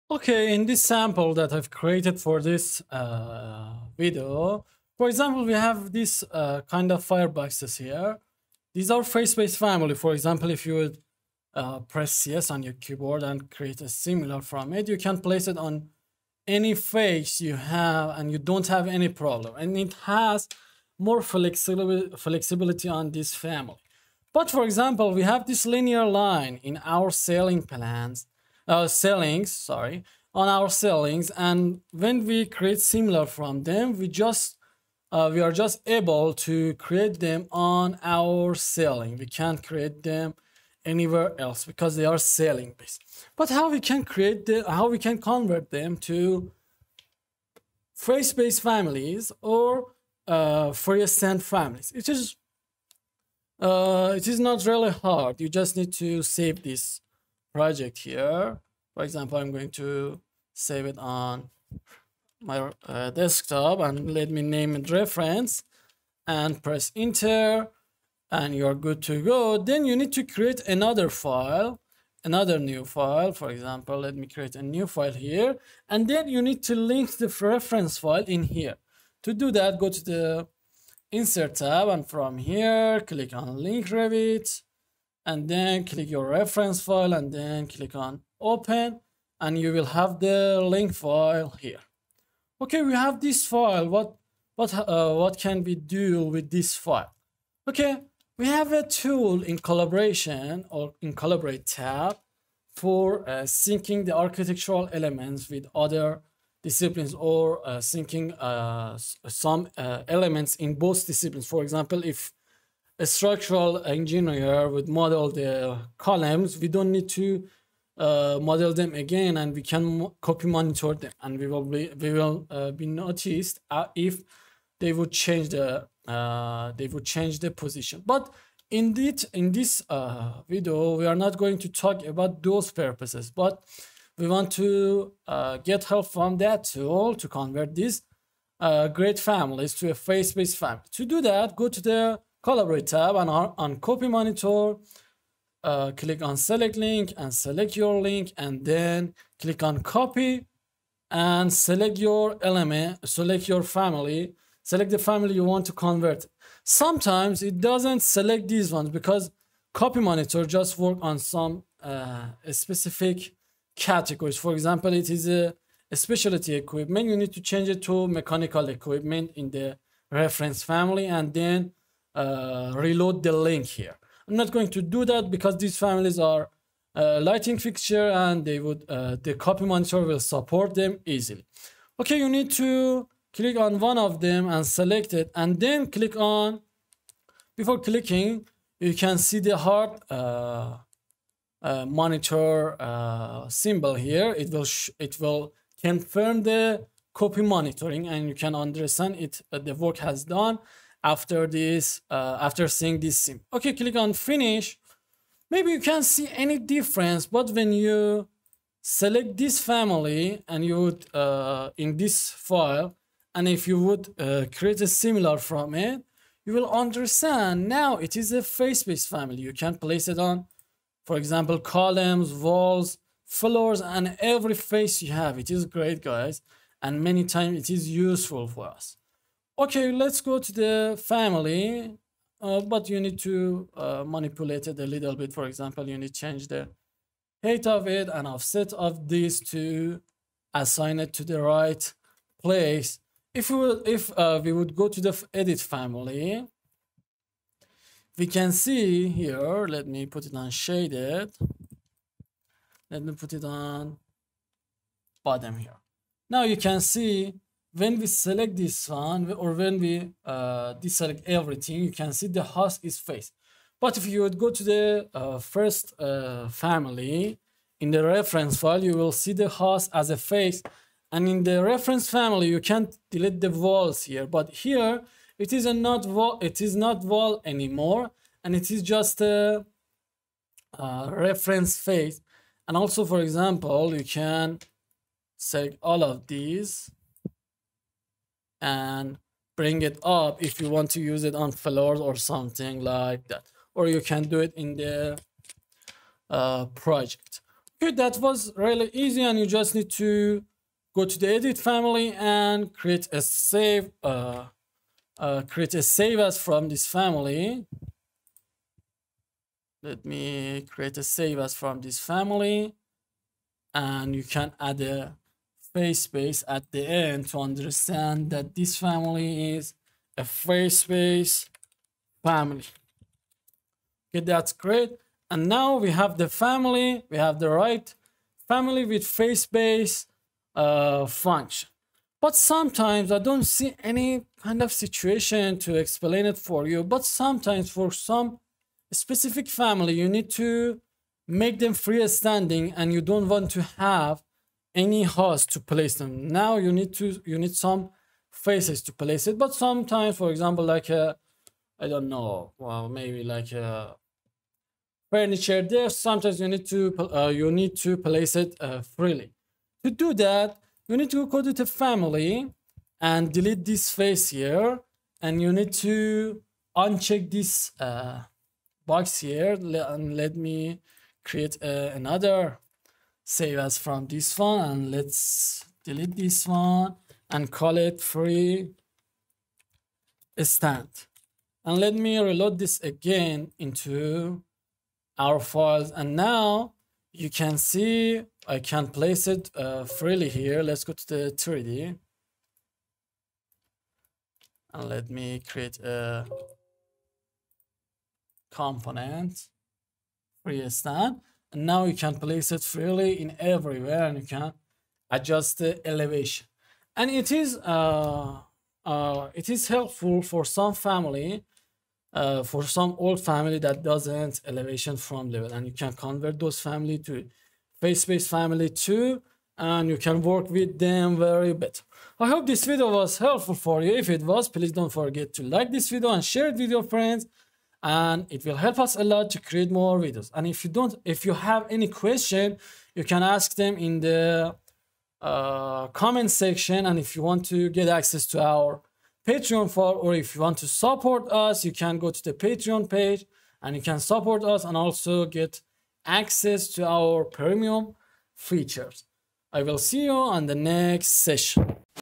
Okay, in this sample that I've created for this video, for example, we have this kind of fireboxes here. These are face-based family. For example, if you would press CS on your keyboard and create a similar from it, you can place it on any face you have and you don't have any problem. And it has more flexibility on this family. But for example, we have this linear line in our ceiling plans, ceilings, sorry, on our ceilings, and when we create similar from them, we are just able to create them on our ceiling. We can't create them anywhere else because they are ceiling based. But how we can convert them to face-based families or Fourier-stand families? It is not really hard. You just need to save this project here. For example, I'm going to save it on my desktop and let me name it reference and press enter and you're good to go. Then you need to create another file, another new file. For example, let me create a new file here, and then you need to link the reference file in here. To do that, go to the insert tab and from here click on link Revit and then click your reference file and then click on open and you will have the link file here. Okay, we have this file. What can we do with this file? Okay, we have a tool in collaboration or in collaborate tab for syncing the architectural elements with other disciplines or syncing some elements in both disciplines. For example, if a structural engineer would model the columns, we don't need to model them again, and we can copy monitor them, and we will be noticed if they would change the position. But in this video, we are not going to talk about those purposes, but we want to get help from that tool to convert these great families to a face-based family. To do that, go to the Collaborate tab and on Copy Monitor, click on Select Link and select your link, and then click on Copy and select your element, select your family, select the family you want to convert. Sometimes it doesn't select these ones because Copy Monitor just work on some specific categories. For example, it is a specialty equipment. You need to change it to mechanical equipment in the reference family and then reload the link here. I'm not going to do that because these families are lighting fixture and they would the Copy Monitor will support them easily. Okay, you need to click on one of them and select it, and then click on. Before clicking, you can see the hard monitor symbol here. It will confirm the copy monitoring, and you can understand it. The work has done after this. After seeing this symbol. Okay, click on finish. Maybe you can't see any difference, but when you select this family and you would in this file, and if you would create a similar from it, you will understand now it is a face-based family. You can place it on, for example, columns, walls, floors, and every face you have. It is great, guys, and many times it is useful for us. Okay, let's go to the family, but you need to manipulate it a little bit. For example, you need to change the height of it and offset of this to assign it to the right place. If we would go to the edit family, we can see here, let me put it on shaded. Let me put it on bottom here. Now you can see when we select this one or when we deselect everything, you can see the host is face. But if you would go to the first family, in the reference file, you will see the host as a face. And in the reference family, you can't delete the walls here, but here it is not wall anymore, and it is just a reference face. And also, for example, you can select all of these and bring it up if you want to use it on floors or something like that, or you can do it in the project. Okay, that was really easy, and you just need to go to the edit family and create a save as from this family. Let me create a save as from this family, and you can add a face space at the end to understand that this family is a face space family. Okay, that's great. And now we have the family, we have the right family with face space function. But sometimes I don't see any kind of situation to explain it for you. But sometimes for some specific family, you need to make them freestanding and you don't want to have any host to place them. Now you need some faces to place it. But sometimes, for example, like I don't know, well, maybe like a furniture there, sometimes you need to place it freely. To do that, you need to go to the family and delete this face here, and you need to uncheck this box here, and let me create another save as from this one, and let's delete this one and call it free stand. And let me reload this again into our files, and now you can see I can place it freely here. Let's go to the 3D and let me create a component free stand, and now you can place it freely in everywhere, and you can adjust the elevation. And it is helpful for some family, for some old family that doesn't elevation from level, and you can convert those family to face space family too, and you can work with them very better. I hope this video was helpful for you. If it was, please don't forget to like this video and share it with your friends, and it will help us a lot to create more videos. And if you have any question, you can ask them in the comment section. And if you want to get access to our Patreon file, or if you want to support us, you can go to the Patreon page and you can support us and also get access to our premium features. I will see you on the next session.